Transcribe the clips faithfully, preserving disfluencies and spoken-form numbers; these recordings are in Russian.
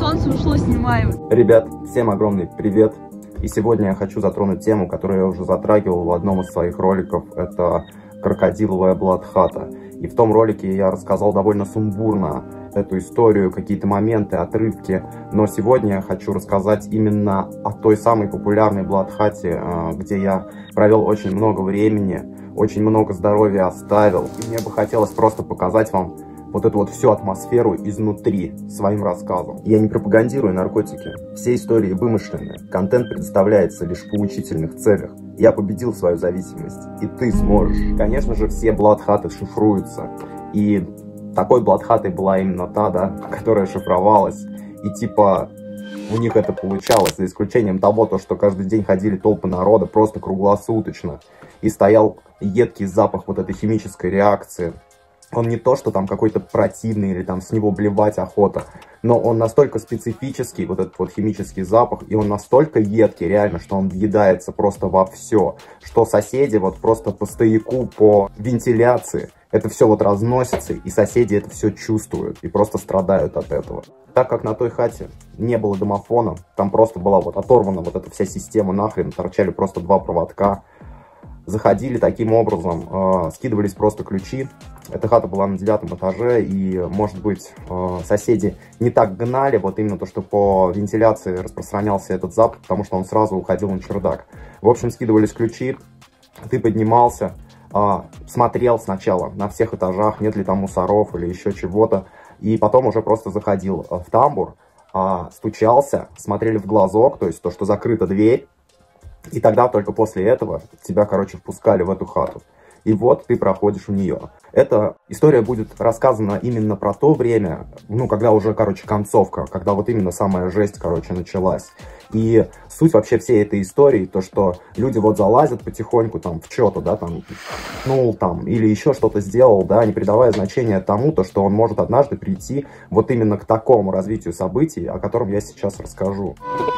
солнце ушло, снимаем. Ребят, всем огромный привет. И сегодня я хочу затронуть тему, которую я уже затрагивал в одном из своих роликов. Это крокодиловая бладхата. И в том ролике я рассказал довольно сумбурно эту историю, какие-то моменты, отрывки. Но сегодня я хочу рассказать именно о той самой популярной бладхате, где я провел очень много времени, очень много здоровья оставил. И мне бы хотелось просто показать вам вот эту вот всю атмосферу изнутри своим рассказом. Я не пропагандирую наркотики. Все истории вымышленные. Контент предоставляется лишь в поучительных целях. Я победил свою зависимость, и ты сможешь. Конечно же, все бладхаты шифруются. И такой бладхатой была именно та, да, которая шифровалась. И типа у них это получалось, за исключением того, то, что каждый день ходили толпы народа просто круглосуточно. И стоял едкий запах вот этой химической реакции. Он не то, что там какой-то противный или там с него блевать охота, но он настолько специфический, вот этот вот химический запах, и он настолько едкий, реально, что он въедается просто во все, что соседи вот просто по стояку, по вентиляции, это все вот разносится, и соседи это все чувствуют и просто страдают от этого. Так как на той хате не было домофона, там просто была вот оторвана вот эта вся система нахрен, торчали просто два проводка. Заходили таким образом, э, скидывались просто ключи. Эта хата была на девятом этаже, и, может быть, э, соседи не так гнали, вот именно то, что по вентиляции распространялся этот запах, потому что он сразу уходил на чердак. В общем, скидывались ключи, ты поднимался, э, смотрел сначала на всех этажах, нет ли там мусоров или еще чего-то, и потом уже просто заходил в тамбур, э, стучался, смотрели в глазок, то есть то, что закрыта дверь. И тогда только после этого тебя, короче, впускали в эту хату. И вот ты проходишь у нее. Эта история будет рассказана именно про то время, ну, когда уже, короче, концовка, когда вот именно самая жесть, короче, началась. И суть вообще всей этой истории, то, что люди вот залазят потихоньку там в что-то, да, там, ну, там, или еще что-то сделал, да, не придавая значения тому, то, что он может однажды прийти вот именно к такому развитию событий, о котором я сейчас расскажу.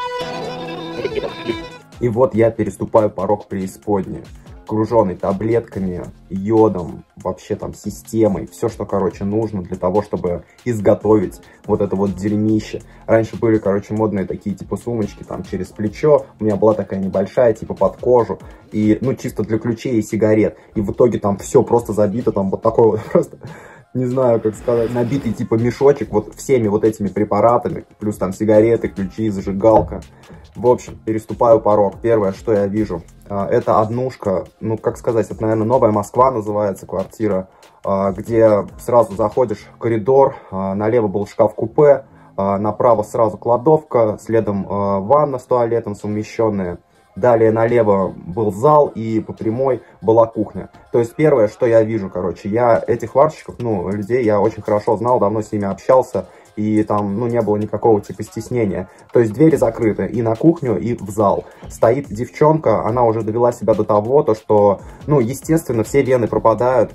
И вот я переступаю порог преисподней, окруженный таблетками, йодом, вообще там системой, все, что, короче, нужно для того, чтобы изготовить вот это вот дерьмище. Раньше были, короче, модные такие, типа, сумочки там через плечо, у меня была такая небольшая, типа, под кожу, и, ну, чисто для ключей и сигарет, и в итоге там все просто забито, там вот такой вот просто... Не знаю, как сказать, набитый типа мешочек вот всеми вот этими препаратами, плюс там сигареты, ключи, зажигалка. В общем, переступаю порог. Первое, что я вижу, это однушка, ну, как сказать, это, наверное, Новая Москва называется квартира, где сразу заходишь в коридор, налево был шкаф-купе, направо сразу кладовка, следом ванна с туалетом совмещенная. Далее налево был зал, и по прямой была кухня. То есть первое, что я вижу, короче, я этих варщиков, ну, людей я очень хорошо знал, давно с ними общался, и там, ну, не было никакого типа стеснения. То есть двери закрыты и на кухню, и в зал. Стоит девчонка, она уже довела себя до того, то, что, ну, естественно, все вены пропадают,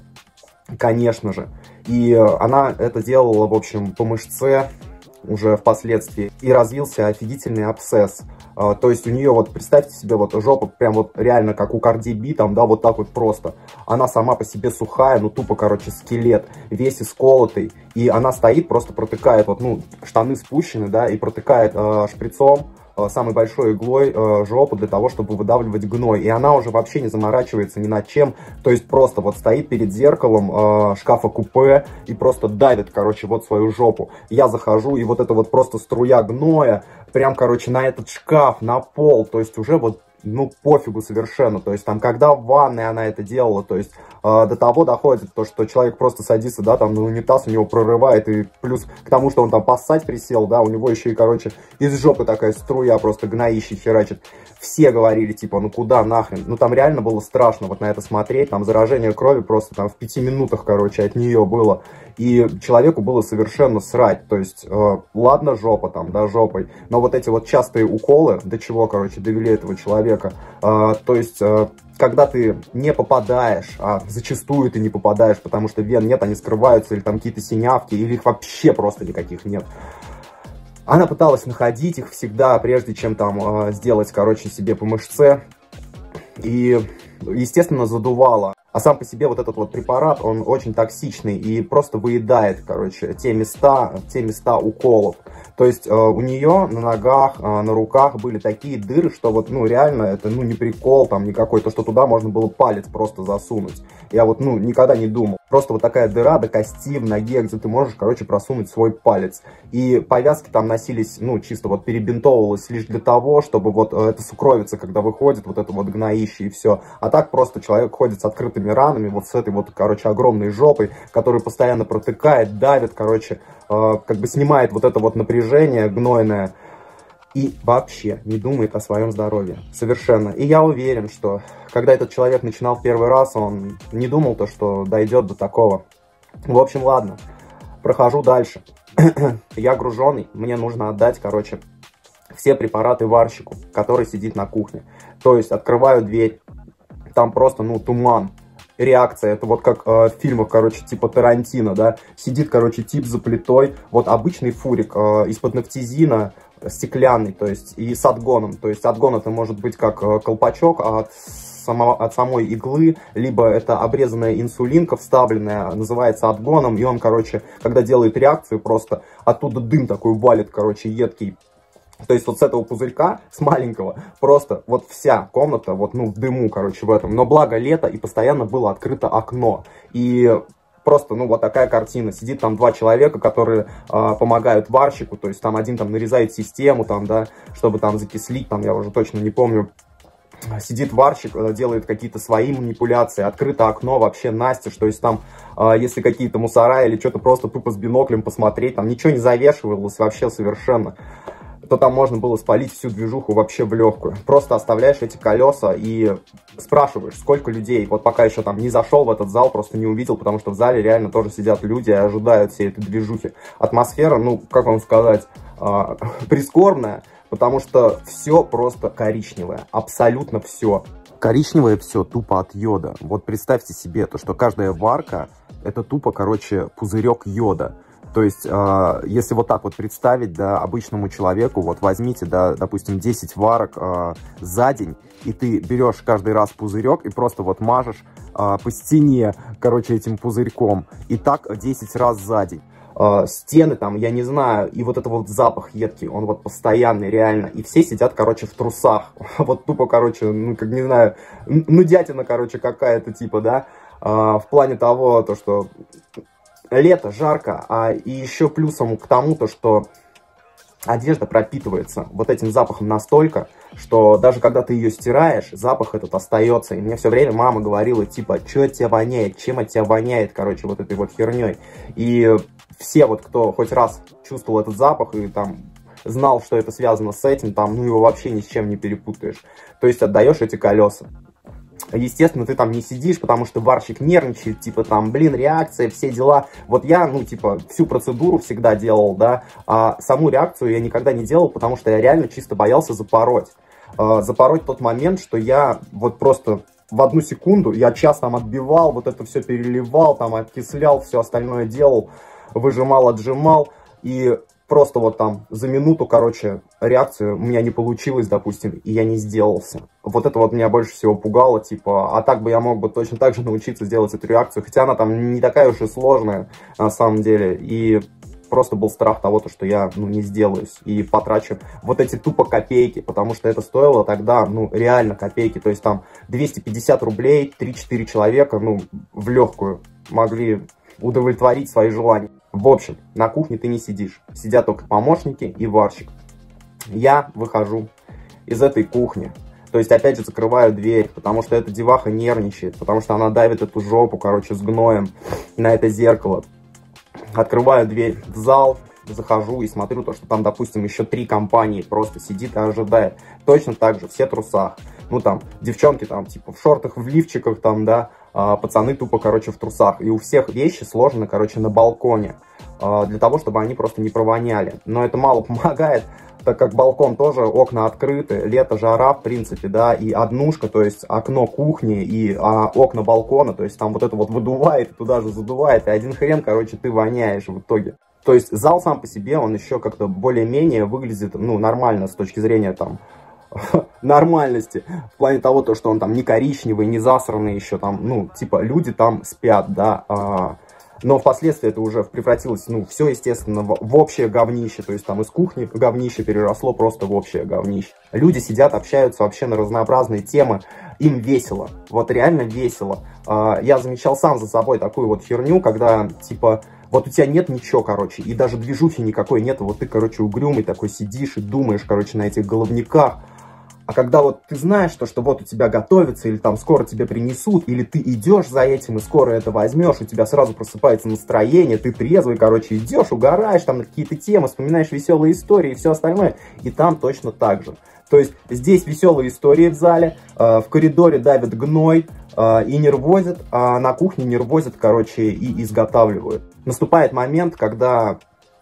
конечно же. И она это делала, в общем, по мышце уже впоследствии, и развился офигительный абсцесс. Uh, то есть у нее, вот представьте себе, вот жопа прям вот реально как у Cardi B, там, да, вот так вот просто. Она сама по себе сухая, ну тупо, короче, скелет, весь исколотый. И она стоит, просто протыкает, вот, ну, штаны спущены, да, и протыкает uh, шприцом, uh, самой большой иглой uh, жопу для того, чтобы выдавливать гной. И она уже вообще не заморачивается ни над чем. То есть просто вот стоит перед зеркалом uh, шкафа-купе и просто давит, короче, вот свою жопу. Я захожу, и вот это вот просто струя гноя, прям, короче, на этот шкаф, на пол, то есть уже вот, ну, пофигу совершенно, то есть там, когда в ванной она это делала, то есть э, до того доходит, то, что человек просто садится, да, там на унитаз, у него прорывает, и плюс к тому, что он там поссать присел, да, у него еще и, короче, из жопы такая струя просто гноищей херачит. Все говорили, типа, ну куда нахрен, ну там реально было страшно вот на это смотреть, там заражение крови просто там в пяти минутах, короче, от нее было. И человеку было совершенно срать, то есть, э, ладно жопа там, да, жопой, но вот эти вот частые уколы, до чего, короче, довели этого человека, э, то есть, э, когда ты не попадаешь, а зачастую ты не попадаешь, потому что вен нет, они скрываются, или там какие-то синявки, или их вообще просто никаких нет. Она пыталась находить их всегда, прежде чем там э, сделать, короче, себе по мышце, и, естественно, задувала. А сам по себе вот этот вот препарат, он очень токсичный и просто выедает, короче, те места, те места уколов. То есть э, у нее на ногах, э, на руках были такие дыры, что вот, ну, реально, это, ну, не прикол там никакой, то, что туда можно было палец просто засунуть. Я вот, ну, никогда не думал. Просто вот такая дыра до кости в ноге, где ты можешь, короче, просунуть свой палец. И повязки там носились, ну, чисто вот перебинтовывалось лишь для того, чтобы вот э, это сукровица, когда выходит, вот это вот гноище и все. А так просто человек ходит с открытым ранами, вот с этой вот, короче, огромной жопой, который постоянно протыкает, давит, короче, э, как бы снимает вот это вот напряжение гнойное и вообще не думает о своем здоровье. Совершенно. И я уверен, что когда этот человек начинал в первый раз, он не думал то, что дойдет до такого. В общем, ладно, прохожу дальше. Я груженый, мне нужно отдать, короче, все препараты варщику, который сидит на кухне. То есть открываю дверь, там просто, ну, туман. Реакция, это вот как э, в фильмах, короче, типа Тарантино, да, сидит, короче, тип за плитой, вот обычный фурик э, из-под нафтизина, стеклянный, то есть, и с отгоном, то есть, отгон это может быть как э, колпачок от, само, от самой иглы, либо это обрезанная инсулинка вставленная, называется отгоном, и он, короче, когда делает реакцию, просто оттуда дым такой валит, короче, едкий. То есть вот с этого пузырька, с маленького, просто вот вся комната, вот, ну, в дыму, короче, в этом. Но благо лето, и постоянно было открыто окно. И просто, ну, вот такая картина. Сидит там два человека, которые э, помогают варщику. То есть там один там нарезает систему, там, да, чтобы там закислить, там, я уже точно не помню. Сидит варщик, делает какие-то свои манипуляции, открыто окно вообще настежь, то есть там, э, если какие-то мусора или что-то просто тупо с биноклем посмотреть, там ничего не завешивалось вообще совершенно, то там можно было спалить всю движуху вообще в легкую. Просто оставляешь эти колеса и спрашиваешь, сколько людей. Вот пока еще там не зашел в этот зал, просто не увидел, потому что в зале реально тоже сидят люди и ожидают всей этой движухи. Атмосфера, ну, как вам сказать, э, прискорбная, потому что все просто коричневое, абсолютно все. Коричневое все тупо от йода. Вот представьте себе то, что каждая варка это тупо, короче, пузырек йода. То есть, э, если вот так вот представить, да, обычному человеку, вот возьмите, да, допустим, десять варок э, за день, и ты берешь каждый раз пузырек и просто вот мажешь э, по стене, короче, этим пузырьком, и так десять раз за день. Э, стены там, я не знаю, и вот это вот запах едкий, он вот постоянный, реально, и все сидят, короче, в трусах, вот тупо, короче, ну, как, не знаю, нудятина, короче, какая-то, типа, да, э, в плане того, то, что... Лето, жарко, а и еще плюсом к тому, то, что одежда пропитывается вот этим запахом настолько, что даже когда ты ее стираешь, запах этот остается. И мне все время мама говорила, типа, что от тебя воняет, чем от тебя воняет, короче, вот этой вот херней. И все вот, кто хоть раз чувствовал этот запах и там знал, что это связано с этим, там, ну, его вообще ни с чем не перепутаешь. То есть отдаешь эти колеса. Естественно, ты там не сидишь, потому что варщик нервничает, типа там, блин, реакция, все дела. Вот я, ну, типа, всю процедуру всегда делал, да, а саму реакцию я никогда не делал, потому что я реально чисто боялся запороть. Э, запороть тот момент, что я вот просто в одну секунду, я час там отбивал, вот это все переливал, там, окислял, все остальное делал, выжимал, отжимал, и... Просто вот там за минуту, короче, реакцию у меня не получилось, допустим, и я не сделался. Вот это вот меня больше всего пугало, типа, а так бы я мог бы точно так же научиться делать эту реакцию, хотя она там не такая уж и сложная, на самом деле, и просто был страх того, что я, ну, не сделаюсь и потрачу вот эти тупо копейки, потому что это стоило тогда, ну, реально копейки, то есть там двести пятьдесят рублей, три-четыре человека, ну, в легкую могли удовлетворить свои желания. В общем, на кухне ты не сидишь. Сидят только помощники и варщик. Я выхожу из этой кухни. То есть, опять же, закрываю дверь, потому что эта деваха нервничает, потому что она давит эту жопу, короче, с гноем на это зеркало. Открываю дверь в зал, захожу и смотрю то, что там, допустим, еще три компании просто сидит и ожидает. Точно так же, все в трусах. Ну, там, девчонки там, типа, в шортах, в лифчиках, там, да, а пацаны тупо, короче, в трусах. И у всех вещи сложены, короче, на балконе, а, для того, чтобы они просто не провоняли. Но это мало помогает, так как балкон тоже, окна открыты, лето, жара, в принципе, да, и однушка, то есть окно кухни и а, окна балкона, то есть там вот это вот выдувает, и туда же задувает, и один хрен, короче, ты воняешь в итоге. То есть зал сам по себе, он еще как-то более-менее выглядит, ну, нормально с точки зрения, там, нормальности, в плане того, то, что он там не коричневый, не засранный еще там, ну, типа, люди там спят, да, а, но впоследствии это уже превратилось, ну, все, естественно, в, в общее говнище, то есть там из кухни говнище переросло просто в общее говнище. Люди сидят, общаются вообще на разнообразные темы, им весело, вот реально весело. А, я замечал сам за собой такую вот херню, когда, типа, вот у тебя нет ничего, короче, и даже движухи никакой нет, вот ты, короче, угрюмый такой сидишь и думаешь, короче, на этих головниках. А когда вот ты знаешь, что, что вот у тебя готовится, или там скоро тебе принесут, или ты идешь за этим и скоро это возьмешь, у тебя сразу просыпается настроение, ты трезвый, короче, идешь, угораешь там на какие-то темы, вспоминаешь веселые истории и все остальное, и там точно так же. То есть здесь веселые истории в зале, э, в коридоре давит гной э, и нервозит, а на кухне нервозит, короче, и изготавливают. Наступает момент, когда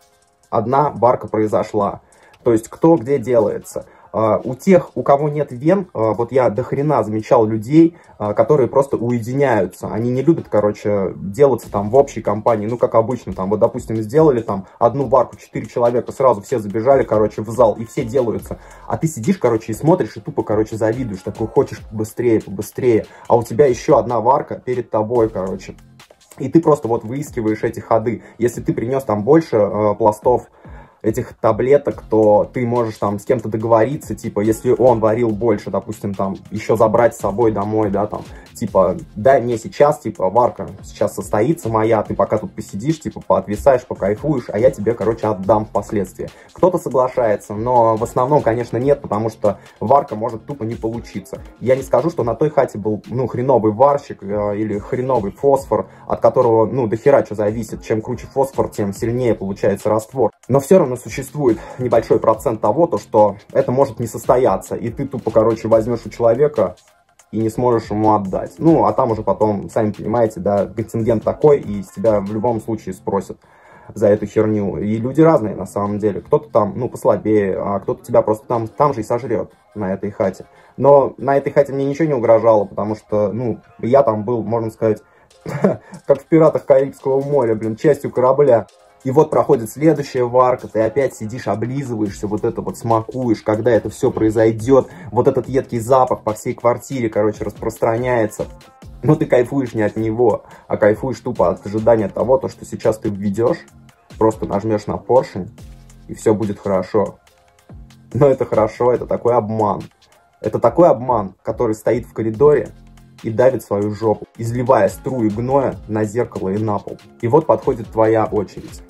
одна варка произошла, то есть кто где делается. Uh, у тех, у кого нет вен, uh, вот я до хрена замечал людей, uh, которые просто уединяются. Они не любят, короче, делаться там в общей компании. Ну, как обычно, там, вот, допустим, сделали там одну варку, четыре человека, сразу все забежали, короче, в зал, и все делаются. А ты сидишь, короче, и смотришь, и тупо, короче, завидуешь, такой, хочешь побыстрее, побыстрее. А у тебя еще одна варка перед тобой, короче. И ты просто вот выискиваешь эти ходы. Если ты принес там больше uh, пластов этих таблеток, то ты можешь там с кем-то договориться, типа, если он варил больше, допустим, там, еще забрать с собой домой, да, там, типа, дай мне сейчас, типа, варка сейчас состоится моя, ты пока тут посидишь, типа, поотвисаешь, покайфуешь, а я тебе, короче, отдам впоследствии. Кто-то соглашается, но в основном, конечно, нет, потому что варка может тупо не получиться. Я не скажу, что на той хате был, ну, хреновый варщик э, или хреновый фосфор, от которого, ну, дохера что зависит. Чем круче фосфор, тем сильнее получается раствор. Но все равно существует небольшой процент того, то, что это может не состояться, и ты тупо, короче, возьмешь у человека и не сможешь ему отдать. Ну, а там уже потом, сами понимаете, да, контингент такой, и с тебя в любом случае спросят за эту херню. И люди разные, на самом деле. Кто-то там, ну, послабее, а кто-то тебя просто там, там же и сожрет на этой хате. Но на этой хате мне ничего не угрожало, потому что, ну, я там был, можно сказать, как в «Пиратах Карибского моря», блин, частью корабля. И вот проходит следующая варка, ты опять сидишь, облизываешься, вот это вот смакуешь, когда это все произойдет, вот этот едкий запах по всей квартире, короче, распространяется. Но ты кайфуешь не от него, а кайфуешь тупо от ожидания того, то, что сейчас ты введешь, просто нажмешь на поршень, и все будет хорошо. Но это хорошо, это такой обман. Это такой обман, который стоит в коридоре и давит свою жопу, изливая струи гноя на зеркало и на пол. И вот подходит твоя очередь.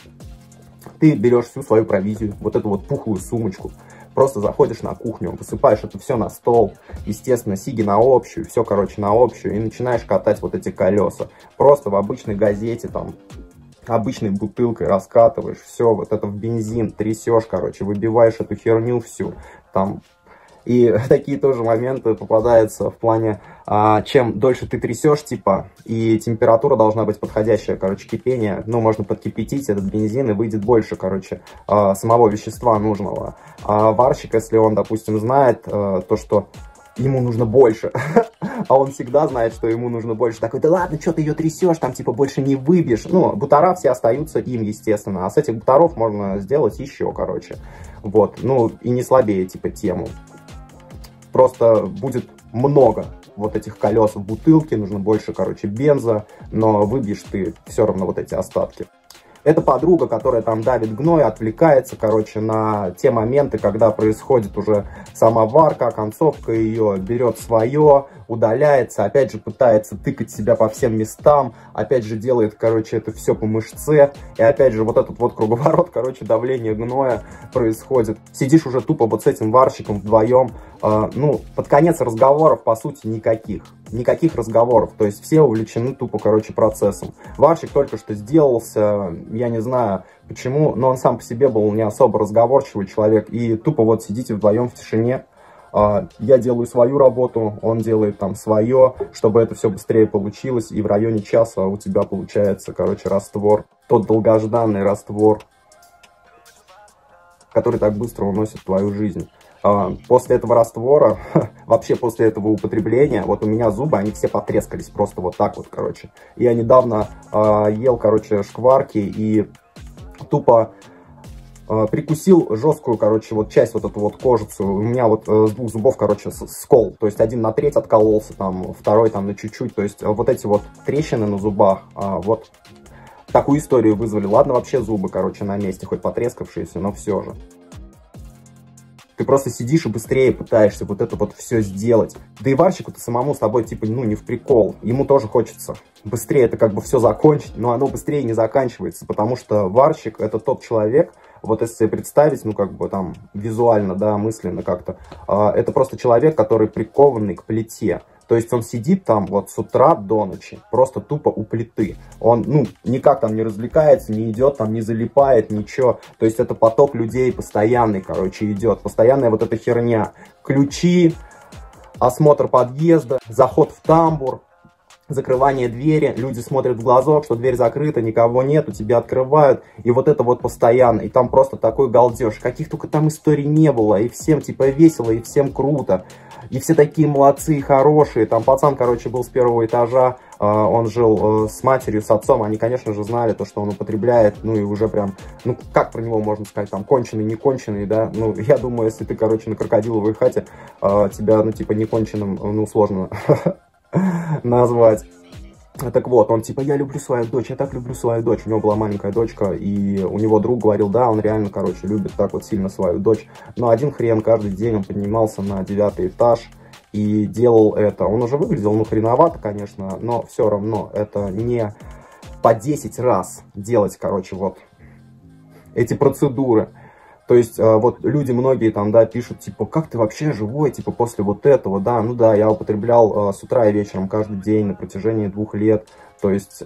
Ты берешь всю свою провизию, вот эту вот пухлую сумочку, просто заходишь на кухню, высыпаешь это все на стол, естественно, сиги на общую, все, короче, на общую, и начинаешь катать вот эти колеса. Просто в обычной газете, там, обычной бутылкой раскатываешь, все, вот это в бензин, трясешь, короче, выбиваешь эту херню всю, там. И такие тоже моменты попадаются в плане, а, чем дольше ты трясешь, типа, и температура должна быть подходящая, короче, кипение. Ну, можно подкипятить этот бензин, и выйдет больше, короче, а, самого вещества нужного. А варщик, если он, допустим, знает а, то, что ему нужно больше, а он всегда знает, что ему нужно больше, такой, да ладно, что ты ее трясешь, там, типа, больше не выбьешь. Ну, бутара все остаются им, естественно, а с этих бутаров можно сделать еще, короче. Вот, ну, и не слабее, типа, тему. Просто будет много вот этих колес в бутылке, нужно больше, короче, бенза, но выбьешь ты все равно вот эти остатки. Это подруга, которая там давит гной, отвлекается, короче, на те моменты, когда происходит уже сама варка, концовка ее берет свое, удаляется, опять же пытается тыкать себя по всем местам, опять же делает, короче, это все по мышце, и опять же вот этот вот круговорот, короче, давление гноя происходит. Сидишь уже тупо вот с этим варщиком вдвоем, э, ну, под конец разговоров, по сути, никаких. Никаких разговоров, то есть все увлечены тупо, короче, процессом. Варщик только что сделался, я не знаю почему, но он сам по себе был не особо разговорчивый человек, и тупо вот сидите вдвоем в тишине. Я делаю свою работу, он делает там свое, чтобы это все быстрее получилось, и в районе часа у тебя получается, короче, раствор. Тот долгожданный раствор, который так быстро уносит твою жизнь. После этого раствора, вообще после этого употребления, вот у меня зубы, они все потрескались просто вот так вот, короче. Я недавно ел, короче, шкварки и тупо э, прикусил жесткую, короче, вот часть, вот эту вот кожицу. У меня вот э, с двух зубов, короче, скол. То есть один на треть откололся, там, второй там на чуть-чуть. То есть э, вот эти вот трещины на зубах, э, вот такую историю вызвали. Ладно, вообще зубы, короче, на месте, хоть потрескавшиеся, но все же. Ты просто сидишь и быстрее пытаешься вот это вот все сделать. Да и варщику-то самому с тобой, типа, ну, не в прикол. Ему тоже хочется быстрее это как бы все закончить, но оно быстрее не заканчивается, потому что варщик — это тот человек, вот если себе представить, ну, как бы там визуально, да, мысленно как-то, э, это просто человек, который прикованный к плите. То есть он сидит там вот с утра до ночи, просто тупо у плиты. Он, ну, никак там не развлекается, не идет там, не залипает, ничего. То есть это поток людей постоянный, короче, идет. Постоянная вот эта херня. Ключи, осмотр подъезда, заход в тамбур, закрывание двери. Люди смотрят в глазок, что дверь закрыта, никого нету, тебя открывают. И вот это вот постоянно. И там просто такой галдеж. Каких только там историй не было. И всем типа весело, и всем круто. И все такие молодцы и хорошие. Там пацан, короче, был с первого этажа. Э, он жил э, с матерью, с отцом. Они, конечно же, знали то, что он употребляет. Ну и уже прям, ну как про него можно сказать, там, конченый, не конченый, да. Ну, я думаю, если ты, короче, на крокодиловой хате, э, тебя, ну, типа, не конченым, ну, сложно назвать. Так вот, он типа, я люблю свою дочь, я так люблю свою дочь. У него была маленькая дочка, и у него друг говорил, да, он реально, короче, любит так вот сильно свою дочь. Но один хрен каждый день он поднимался на девятый этаж и делал это. Он уже выглядел, ну, хреновато, конечно, но все равно это не по десять раз делать, короче, вот эти процедуры. То есть, вот люди многие там, да, пишут, типа, как ты вообще живой, типа, после вот этого, да, ну да, я употреблял с утра и вечером каждый день на протяжении двух лет. То есть,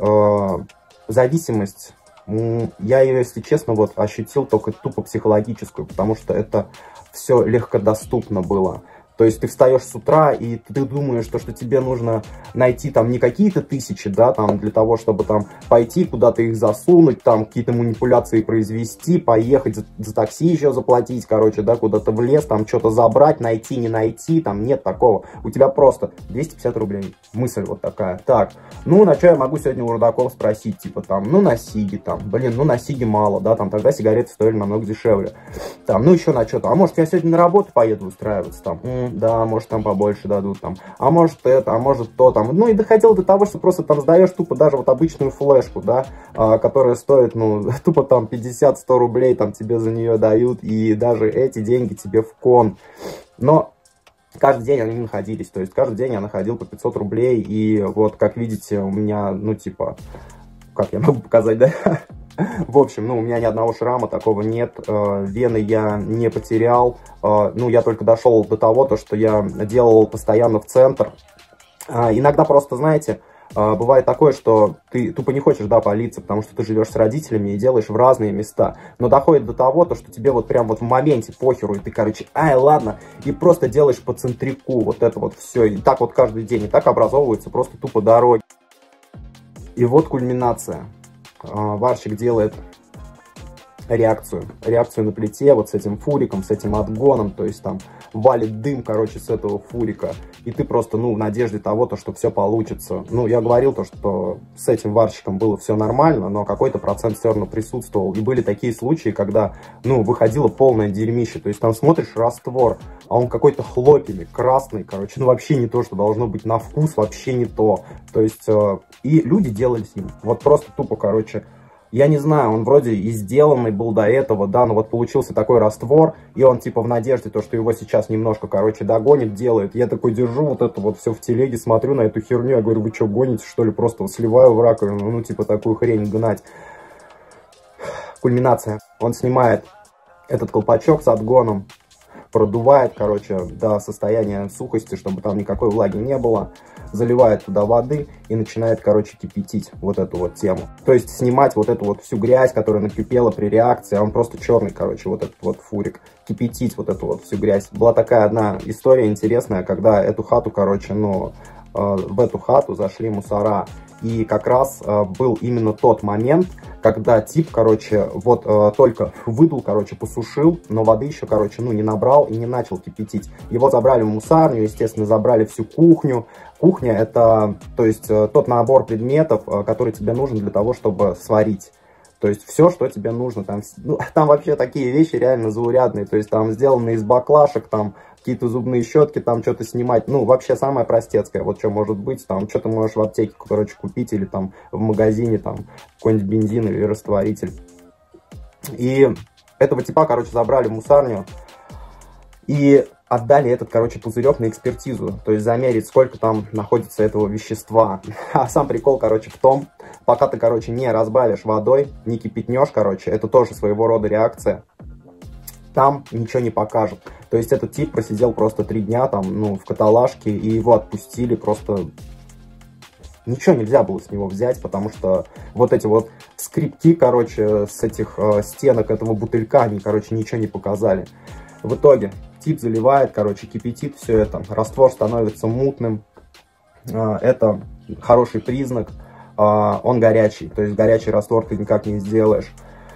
зависимость, я ее, если честно, вот ощутил только тупо психологическую, потому что это все легкодоступно было. То есть ты встаешь с утра, и ты думаешь, то, что тебе нужно найти там не какие-то тысячи, да, там, для того, чтобы там пойти куда-то их засунуть, там, какие-то манипуляции произвести, поехать за, за такси еще заплатить, короче, да, куда-то в лес, там, что-то забрать, найти, не найти, там, нет такого. У тебя просто двести пятьдесят рублей. Мысль вот такая. Так, ну, на что я могу сегодня у рудаков спросить, типа, там, ну, на сиги, там, блин, ну, на сиги мало, да, там, тогда сигареты стоили намного дешевле. Там, ну, еще на что-то, а может, я сегодня на работу поеду устраиваться, там, да, может, там побольше дадут, там, а может это, а может то, там, ну, и доходило до того, что просто там сдаешь тупо даже вот обычную флешку, да, а, которая стоит, ну, тупо там пятьдесят-сто рублей, там, тебе за нее дают, и даже эти деньги тебе в кон, но каждый день они находились, то есть каждый день я находил по пятьсот рублей, и вот, как видите, у меня, ну, типа, как я могу показать, да? В общем, ну, у меня ни одного шрама, такого нет, э, вены я не потерял, э, ну, я только дошел до того, то, что я делал постоянно в центр. Э, иногда просто, знаете, э, бывает такое, что ты тупо не хочешь, да, палиться, потому что ты живешь с родителями и делаешь в разные места, но доходит до того, то, что тебе вот прям вот в моменте похеру, и ты, короче, ай, ладно, и просто делаешь по центрику вот это вот все, и так вот каждый день, и так образовываются просто тупо дороги. И вот кульминация. Варщик делает реакцию, реакцию на плите, вот с этим фуриком, с этим отгоном, то есть там валит дым, короче, с этого фурика, и ты просто, ну, в надежде того, то, что все получится. Ну, я говорил то, что с этим варщиком было все нормально, но какой-то процент все равно присутствовал, и были такие случаи, когда, ну, выходило полное дерьмище, то есть там смотришь раствор, а он какой-то хлопьями, красный, короче, ну, вообще не то, что должно быть на вкус, вообще не то, то есть, э, и люди делали с ним, вот просто тупо, короче, я не знаю, он вроде и сделанный был до этого, да, но вот получился такой раствор, и он типа в надежде, то, что его сейчас немножко, короче, догонит, делает. Я такой держу вот это вот все в телеге, смотрю на эту херню, я говорю, вы что, гоните, что ли, просто сливаю в раковину, ну, типа такую хрень гнать. Кульминация. Он снимает этот колпачок с отгоном, продувает, короче, до состояния сухости, чтобы там никакой влаги не было, заливает туда воды и начинает, короче, кипятить вот эту вот тему. То есть снимать вот эту вот всю грязь, которая накипела при реакции, а он просто черный, короче, вот этот вот фурик, кипятить вот эту вот всю грязь. Была такая одна история интересная, когда эту хату, короче, ну, э, в эту хату зашли мусора, и как раз э, был именно тот момент, когда тип, короче, вот э, только выдул, короче, посушил, но воды еще, короче, ну, не набрал и не начал кипятить. Его забрали в мусарню, естественно, забрали всю кухню. Кухня — это, то есть, э, тот набор предметов, э, который тебе нужен для того, чтобы сварить. То есть все, что тебе нужно. Там, ну, там вообще такие вещи реально заурядные. То есть там сделаны из баклашек, там какие-то зубные щетки, там что-то снимать. Ну, вообще самое простецкое, вот что может быть. Там что ты можешь в аптеке, короче, купить или там в магазине, там какой-нибудь бензин или растворитель. И этого типа, короче, забрали в мусарню и отдали этот, короче, пузырек на экспертизу. То есть замерить, сколько там находится этого вещества. А сам прикол, короче, в том, пока ты, короче, не разбавишь водой, не кипятнешь, короче, это тоже своего рода реакция, там ничего не покажет. То есть этот тип просидел просто три дня там, ну, в каталажке, и его отпустили просто... Ничего нельзя было с него взять, потому что вот эти вот скрипки, короче, с этих э, стенок этого бутылька, они, короче, ничего не показали. В итоге тип заливает, короче, кипятит все это, раствор становится мутным, э, это хороший признак, э, он горячий, то есть горячий раствор ты никак не сделаешь.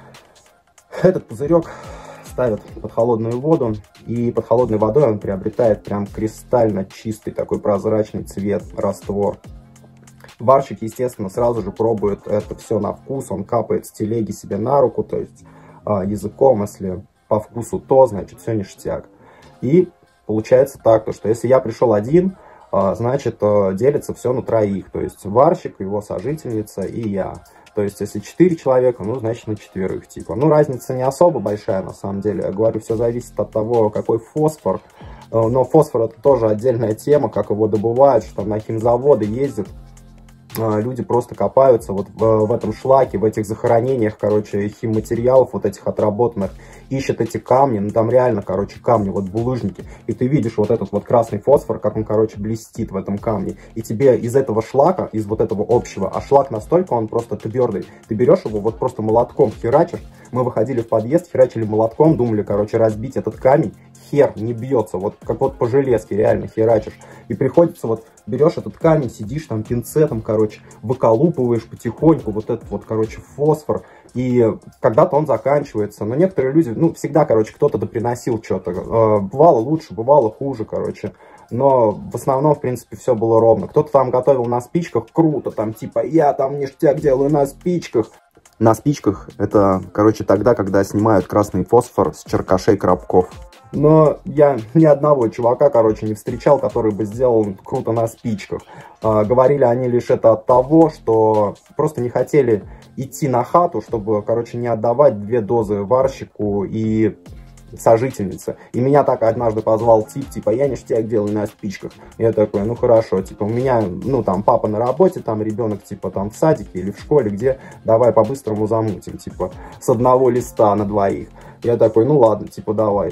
Этот пузырек ставят под холодную воду, и под холодной водой он приобретает прям кристально чистый такой прозрачный цвет, раствор. Варщик, естественно, сразу же пробует это все на вкус, он капает с телеги себе на руку, то есть э, языком, если по вкусу то, значит все ништяк. И получается так, то, что если я пришел один, э, значит э, делится все на троих, то есть варщик, его сожительница и я. То есть если четыре человека, ну значит на четверых типа. Ну разница не особо большая на самом деле, я говорю, все зависит от того, какой фосфор. Э, но фосфор это тоже отдельная тема, как его добывают, что там на химзаводы ездят. Люди просто копаются вот в, в этом шлаке, в этих захоронениях, короче, химматериалов вот этих отработанных, ищут эти камни, ну там реально, короче, камни, вот булыжники, и ты видишь вот этот вот красный фосфор, как он, короче, блестит в этом камне, и тебе из этого шлака, из вот этого общего, а шлак настолько он просто твердый, ты берешь его вот просто молотком херачишь, мы выходили в подъезд, херачили молотком, думали, короче, разбить этот камень, хер не бьется, вот как вот по железке реально херачишь, и приходится вот, берешь этот камень, сидишь там пинцетом, короче, выколупываешь потихоньку вот этот вот, короче, фосфор, и когда-то он заканчивается, но некоторые люди, ну, всегда, короче, кто-то доприносил что-то, э, бывало лучше, бывало хуже, короче, но в основном, в принципе, все было ровно. Кто-то там готовил на спичках, круто, там, типа, я там ништяк делаю на спичках. На спичках это, короче, тогда, когда снимают красный фосфор с черкашей коробков. Но я ни одного чувака, короче, не встречал, который бы сделал круто на спичках. А, говорили они лишь это от того, что просто не хотели идти на хату, чтобы, короче, не отдавать две дозы варщику и сожительнице. И меня так однажды позвал тип, типа, я ништяк делаю на спичках. Я такой, ну хорошо, типа, у меня, ну там, папа на работе, там, ребенок, типа, там, в садике или в школе, где, давай по-быстрому замутим, типа, с одного листа на двоих. Я такой, ну ладно, типа, давай.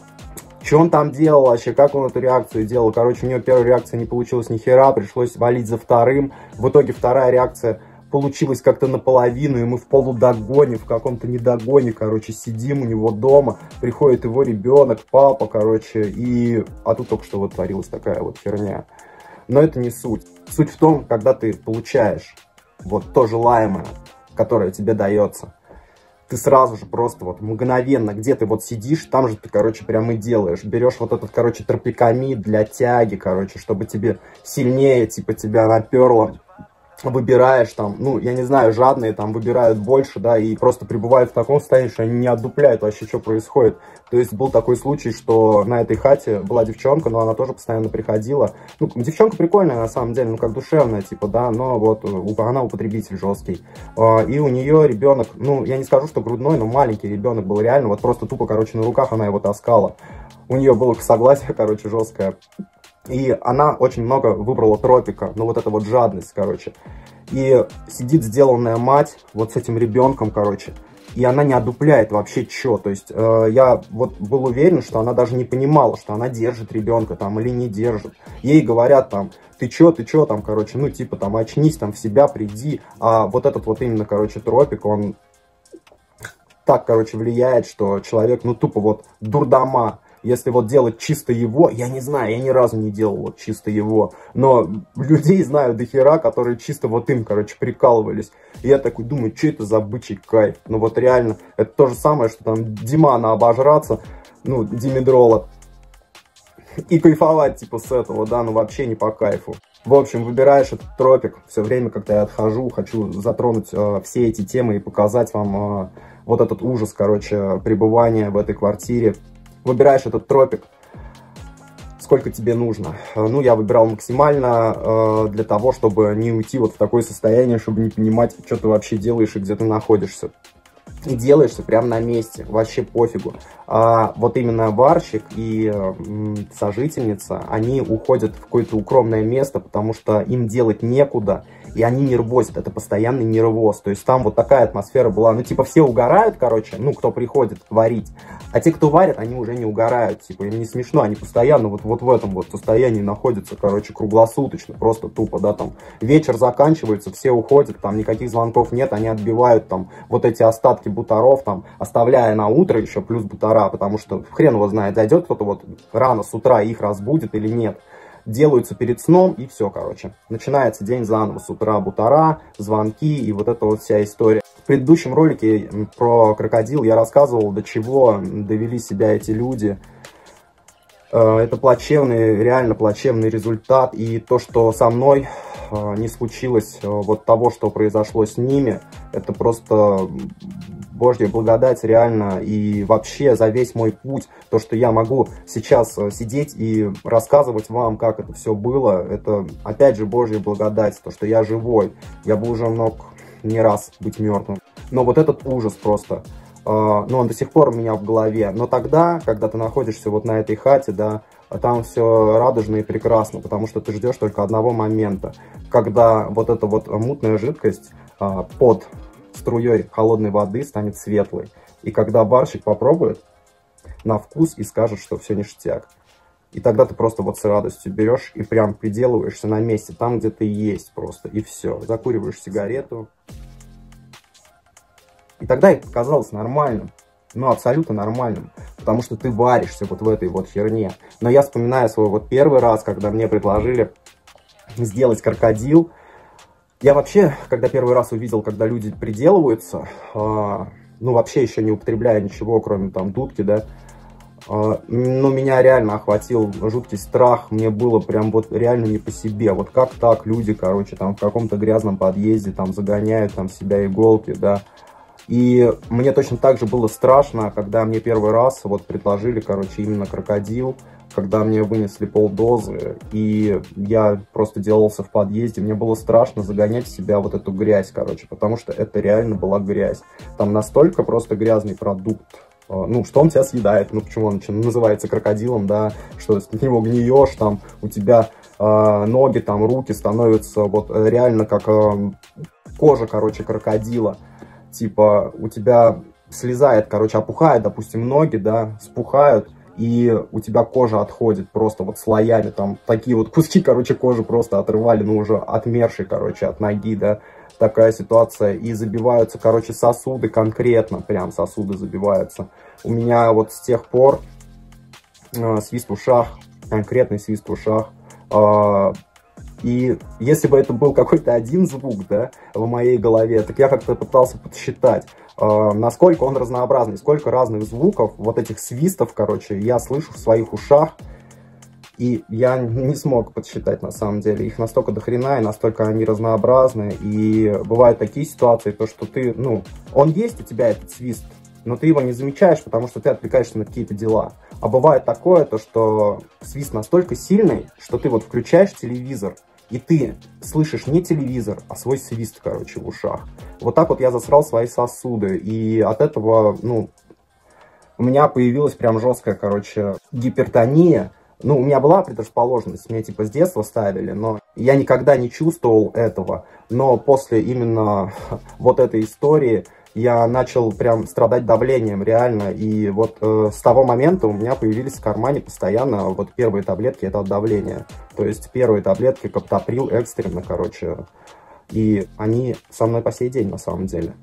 Что он там делал вообще, как он эту реакцию делал? Короче, у него первая реакция не получилась ни хера, пришлось валить за вторым. В итоге вторая реакция получилась как-то наполовину, и мы в полудогоне, в каком-то недогоне, короче, сидим у него дома. Приходит его ребенок, папа, короче, и... А тут только что вот творилась такая вот херня. Но это не суть. Суть в том, когда ты получаешь вот то желаемое, которое тебе дается, ты сразу же просто вот мгновенно, где ты вот сидишь, там же ты, короче, прям и делаешь. Берешь вот этот, короче, тропикамид для тяги, короче, чтобы тебе сильнее, типа, тебя наперло. Выбираешь там, ну, я не знаю, жадные там выбирают больше, да, и просто пребывают в таком состоянии, что они не отдупляют вообще, что происходит. То есть был такой случай, что на этой хате была девчонка, но она тоже постоянно приходила. Ну, девчонка прикольная, на самом деле, ну, как душевная, типа, да, но вот она употребитель жесткий. И у нее ребенок, ну, я не скажу, что грудной, но маленький ребенок был реально, вот просто тупо, короче, на руках она его таскала. У нее было согласие, короче, жесткое. И она очень много выбрала тропика, ну вот это вот жадность, короче. И сидит сделанная мать вот с этим ребенком, короче, и она не одупляет вообще что. То есть э, я вот был уверен, что она даже не понимала, что она держит ребенка там или не держит. Ей говорят там, ты чё, ты чё там, короче, ну типа там очнись, там в себя приди. А вот этот вот именно, короче, тропик, он так, короче, влияет, что человек, ну тупо вот дурдома. Если вот делать чисто его, я не знаю, я ни разу не делал вот чисто его, но людей знаю до хера, которые чисто вот им, короче, прикалывались. И я такой думаю, что это за бычий кайф? Ну вот реально, это то же самое, что там Димана обожраться, ну, димедрола, и кайфовать типа с этого, да, ну вообще не по кайфу. В общем, выбираешь этот тропик. Все время, когда я отхожу, хочу затронуть э, все эти темы и показать вам э, вот этот ужас, короче, пребывания в этой квартире. Выбираешь этот тропик. Сколько тебе нужно? Ну, я выбирал максимально э, для того, чтобы не уйти вот в такое состояние, чтобы не понимать, что ты вообще делаешь и где ты находишься. И делаешься прямо на месте, вообще пофигу. А вот именно варщик и э, сожительница, они уходят в какое-то укромное место, потому что им делать некуда, и они нервозят, это постоянный нервоз. То есть там вот такая атмосфера была, ну типа все угорают, короче, ну кто приходит варить, а те, кто варят, они уже не угорают, типа им не смешно, они постоянно вот, вот в этом вот состоянии находятся, короче, круглосуточно, просто тупо, да, там вечер заканчивается, все уходят, там никаких звонков нет, они отбивают там вот эти остатки бутаров, там, оставляя на утро еще плюс бутара, потому что хрен его знает, зайдет кто-то вот рано с утра, их разбудит или нет. Делаются перед сном, и все, короче. Начинается день заново, с утра бутара, звонки и вот эта вот вся история. В предыдущем ролике про крокодил я рассказывал, до чего довели себя эти люди. Это плачевный, реально плачевный результат. И то, что со мной не случилось вот того, что произошло с ними, это просто Божья благодать реально. И вообще за весь мой путь, то, что я могу сейчас сидеть и рассказывать вам, как это все было, это опять же Божья благодать, то, что я живой. Я бы уже мог не раз быть мертвым. Но вот этот ужас просто, ну, он до сих пор у меня в голове. Но тогда, когда ты находишься вот на этой хате, да, там все радужно и прекрасно, потому что ты ждешь только одного момента, когда вот эта вот мутная жидкость под струей холодной воды станет светлой. И когда барщик попробует на вкус и скажет, что все ништяк. И тогда ты просто вот с радостью берешь и прям приделываешься на месте, там, где ты есть просто, и все. Закуриваешь сигарету. И тогда это казалось нормальным. Ну, абсолютно нормальным. Потому что ты варишься вот в этой вот херне. Но я вспоминаю свой вот первый раз, когда мне предложили сделать крокодил. Я вообще, когда первый раз увидел, когда люди приделываются, э, ну, вообще еще не употребляя ничего, кроме там дудки, да, э, ну, меня реально охватил жуткий страх, мне было прям вот реально не по себе. Вот как так люди, короче, там в каком-то грязном подъезде там загоняют там себя иголки, да. И мне точно так же было страшно, когда мне первый раз вот предложили, короче, именно крокодил, когда мне вынесли полдозы, и я просто делался в подъезде, мне было страшно загонять в себя вот эту грязь, короче, потому что это реально была грязь. Там настолько просто грязный продукт, ну, что он тебя съедает, ну, почему он называется крокодилом, да, что с него гниешь, там, у тебя э, ноги, там, руки становятся вот реально как э, кожа, короче, крокодила. Типа, у тебя слезает, короче, опухает, допустим, ноги, да, спухают, и у тебя кожа отходит просто вот слоями, там, такие вот куски, короче, кожи просто отрывали, ну, уже отмершие, короче, от ноги, да, такая ситуация, и забиваются, короче, сосуды конкретно, прям сосуды забиваются. У меня вот с тех пор э, свист в ушах, конкретный свист в ушах, э, и если бы это был какой-то один звук, да, в моей голове, так я как-то пытался подсчитать, э, насколько он разнообразный, сколько разных звуков, вот этих свистов, короче, я слышу в своих ушах, и я не смог подсчитать, на самом деле. Их настолько дохрена, и настолько они разнообразны, и бывают такие ситуации, то, что ты, ну, он есть у тебя, этот свист, но ты его не замечаешь, потому что ты отвлекаешься на какие-то дела. А бывает такое, то, что свист настолько сильный, что ты вот включаешь телевизор, и ты слышишь не телевизор, а свой свист, короче, в ушах. Вот так вот я засрал свои сосуды. И от этого, ну, у меня появилась прям жесткая, короче, гипертония. Ну, у меня была предрасположенность, мне типа с детства ставили, но я никогда не чувствовал этого. Но после именно вот этой истории я начал прям страдать давлением, реально. И вот э, с того момента у меня появились в кармане постоянно вот первые таблетки, это от давления. То есть первые таблетки Каптоприл экстренно, короче. И они со мной по сей день, на самом деле.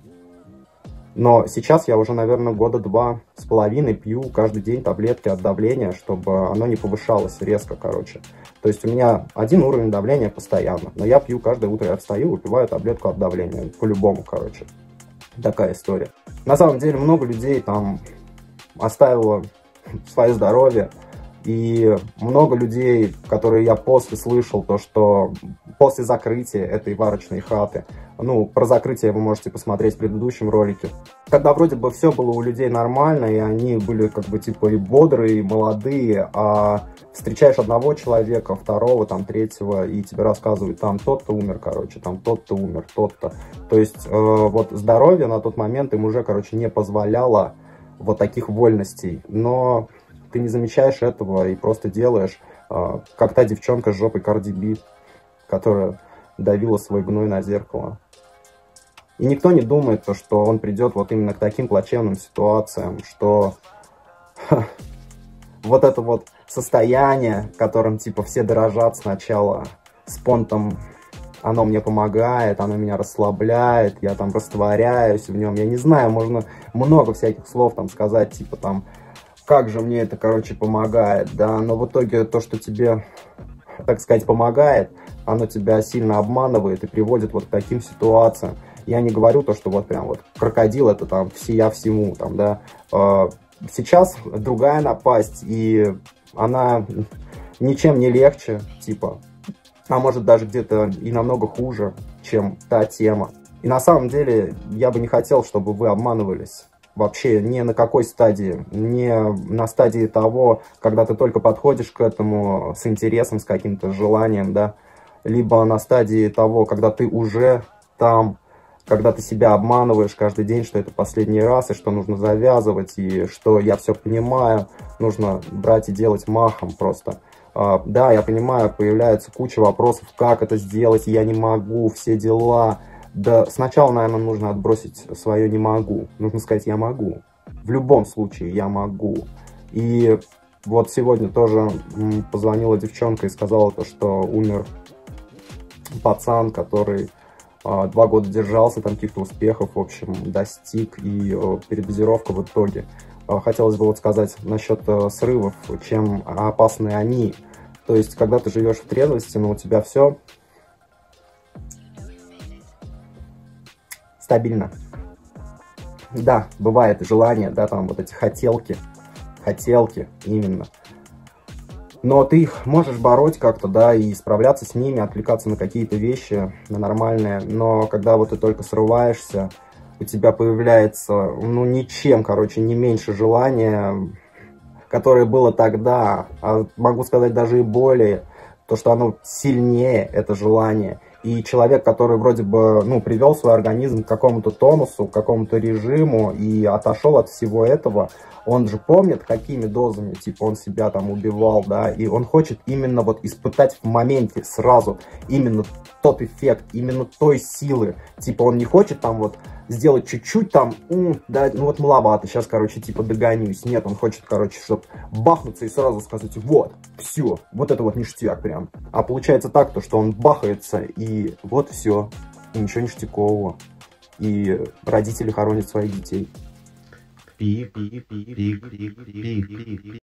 Но сейчас я уже, наверное, года два с половиной пью каждый день таблетки от давления, чтобы оно не повышалось резко, короче. То есть у меня один уровень давления постоянно. Но я пью каждое утро, я встаю, выпиваю таблетку от давления. По-любому, короче. Такая история. На самом деле много людей там оставило свое здоровье И много людей, которые я после слышал, то что после закрытия этой варочной хаты, ну, про закрытие вы можете посмотреть в предыдущем ролике, когда вроде бы все было у людей нормально, и они были как бы типа и бодрые, и молодые, а встречаешь одного человека, второго, там, третьего, и тебе рассказывают, там, тот-то умер, короче, там, тот-то умер, тот-то. То есть, э, вот, здоровье на тот момент им уже, короче, не позволяло вот таких вольностей, но ты не замечаешь этого и просто делаешь, э, как та девчонка с жопой Карди Би, которая давила свой гной на зеркало. И никто не думает, то, что он придет вот именно к таким плачевным ситуациям, что ха, вот это вот состояние, которым типа все дорожат сначала, с понтом, оно мне помогает, оно меня расслабляет, я там растворяюсь в нем, я не знаю, можно много всяких слов там сказать, типа там, как же мне это, короче, помогает, да, но в итоге то, что тебе, так сказать, помогает, оно тебя сильно обманывает и приводит вот к таким ситуациям. Я не говорю то, что вот прям вот крокодил это там всея всему, там, да, сейчас другая напасть, и она ничем не легче, типа, а может даже где-то и намного хуже, чем та тема. И на самом деле я бы не хотел, чтобы вы обманывались вообще ни на какой стадии, не на стадии того, когда ты только подходишь к этому с интересом, с каким-то желанием, да, либо на стадии того, когда ты уже там, когда ты себя обманываешь каждый день, что это последний раз, и что нужно завязывать, и что я все понимаю, нужно брать и делать махом просто. Uh, да, я понимаю, появляется куча вопросов, как это сделать, я не могу, все дела. Да, сначала, наверное, нужно отбросить свое «не могу». Нужно сказать «я могу». В любом случае я могу. И вот сегодня тоже позвонила девчонка и сказала то, что умер пацан, который uh, два года держался, там каких-то успехов, в общем, достиг, и uh, передозировка в итоге. Uh, хотелось бы вот сказать насчет uh, срывов, чем опасны они. То есть, когда ты живешь в трезвости, но у тебя все стабильно. Да, бывает желание, да, там вот эти хотелки, хотелки именно. Но ты их можешь бороть как-то, да, и справляться с ними, отвлекаться на какие-то вещи, на нормальные. Но когда вот ты только срываешься, у тебя появляется, ну, ничем, короче, не меньше желания, которое было тогда, а могу сказать даже и более, то, что оно сильнее, это желание. И человек, который вроде бы, ну, привел свой организм к какому-то тонусу, к какому-то режиму и отошел от всего этого, он же помнит, какими дозами, типа, он себя там убивал, да, и он хочет именно вот испытать в моменте сразу именно тот эффект, именно той силы. Типа, он не хочет там вот сделать чуть-чуть там, да, ну вот маловато, сейчас, короче, типа, догонюсь. Нет, он хочет, короче, чтобы бахнуться и сразу сказать, вот, все, вот это вот ништяк прям. А получается так, то, что он бахается, и вот все, и ничего ништякового. И родители хоронят своих детей. Пик, пик, пик, пик, пик, пик, пик, пик.